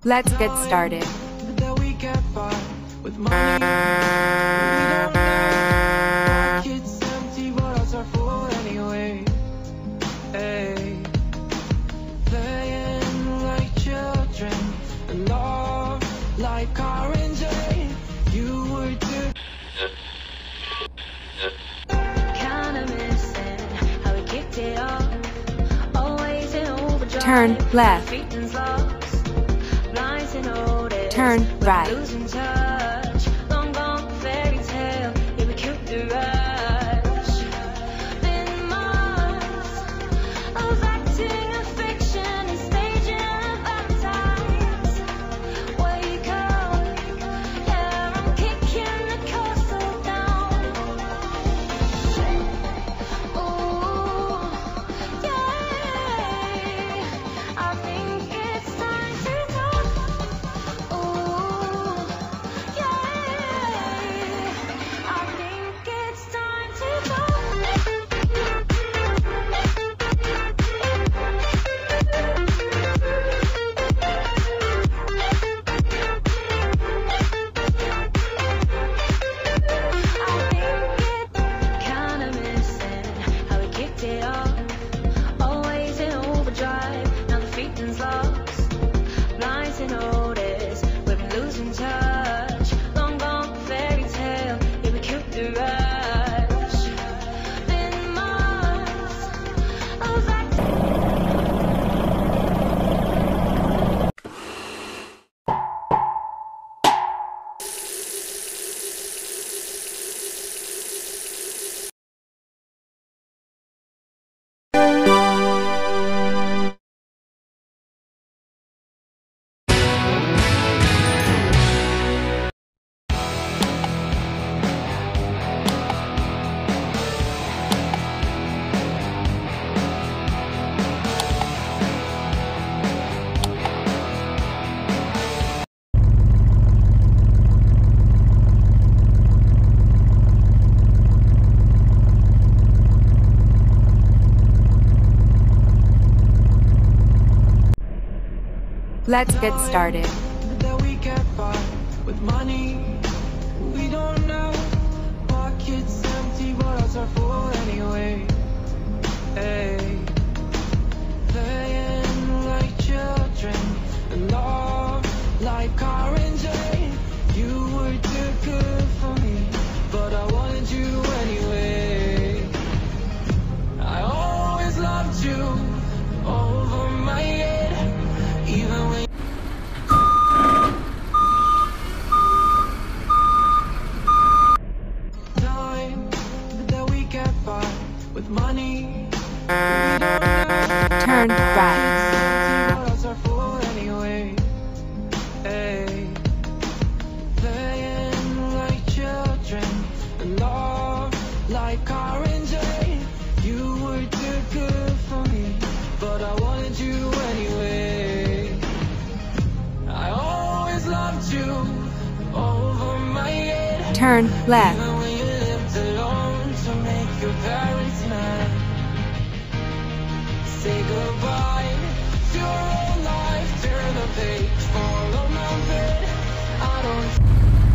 Let's get started. That we get by with money. We don't know. Pockets empty, but ours are full anyway. Hey, playing like children and love like orange. You were too. Kinda missing how we kicked it off. Always in overdrive. Turn left. Feelings lost. Blind to notice. Turn right. Losing touch. Long gone fairy tale. Yeah, we killed the rush. Been months of acting a fiction and staging a baptize. Wake up. Yeah, I'm kicking the castle down. Ooh, yeah. I think it's time to go. Ooh, yeah. I think it's time to go. I think it kinda missing how we kicked it off. Always in overdrive, now the feeling's lost. Blind to notice, we've been losing touch. Long gone fairy tale, yeah, we killed the rush. Been months of acting. Let's get started. That we get by with money. We don't know. Pockets empty, but ours are full anyway. Hey, playing like children and love like orange. You were too good for me, but I wanted you anyway. I always loved you over my head, even when. Time that we get by with money. Turn right. Ours are full anyway. Hey, playing like children and love like orange. You were too good for me, but I wanted you anyway. I always loved you over my head. Turn left. Even when you lived alone to make your parents mad. Say goodbye to your old life. Turn the page, follow my bed. I don't.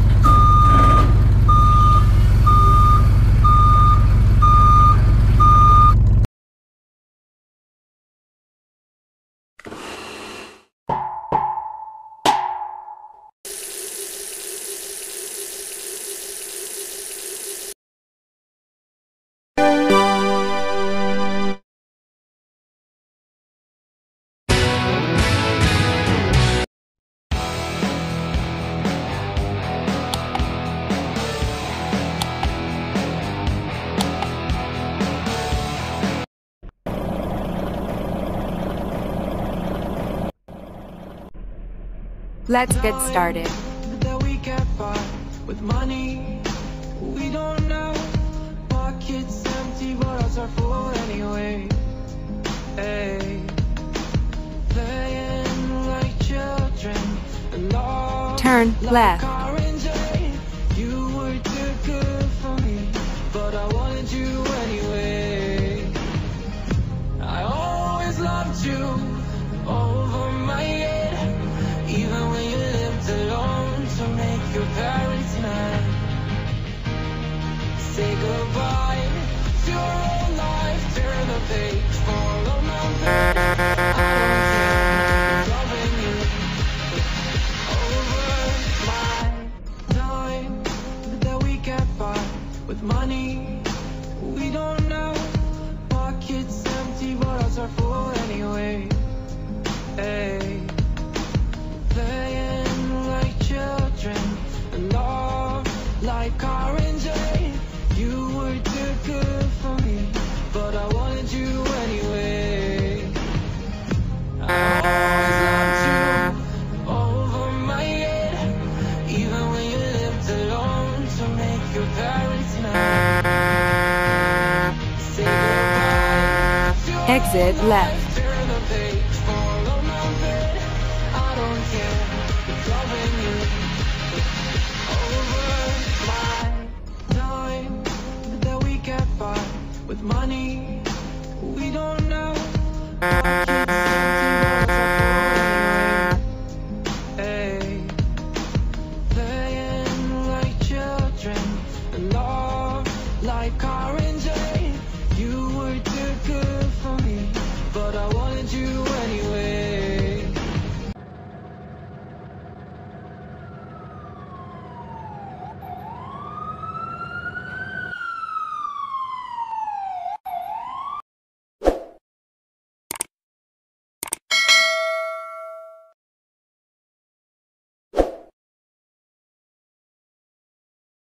Let's get started. That we get by with money. We don't know. Pockets empty, but ours are full anyway. Hey, playing like children and love. Turn like left. orange. You were too good for me, but I wanted you anyway. I always loved you over my head, even Say goodbye to your old life. Turn the page, follow my fate. I don't care, loving you over my time that we get by with money. We don't know. Pockets empty, but ours are full anyway. Hey, playing like children, love like car and Jane. You were too good for me, but I wanted you anyway. I always loved you over my head, even when you lived alone to make your parents mad. Say goodbye to your Exit old left. life, turn the page, follow my fate. I don't care, loving you over my time that we get by with money. We don't know. Pockets empty, but ours are full anyway. Hey, playing like children, love like car and Jane. You were too good for me,